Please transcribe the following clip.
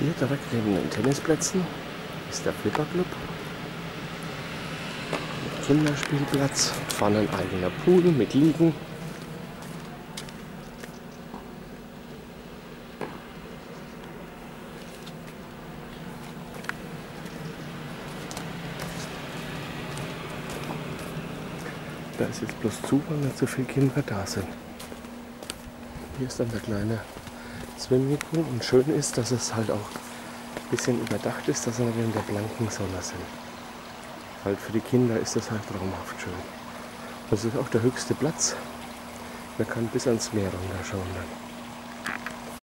Hier direkt neben den Tennisplätzen ist der Flipperclub mit Kinderspielplatz, vorne ein eigener Pool mit Liegen. Da ist jetzt bloß zu, weil nicht so viele Kinder da sind. Hier ist dann der kleine Swimmingpool und schön ist, dass es halt auch ein bisschen überdacht ist, dass wir nicht in der blanken Sonne sind. Halt für die Kinder ist das halt traumhaft schön. Das ist auch der höchste Platz. Man kann bis ans Meer runterschauen dann.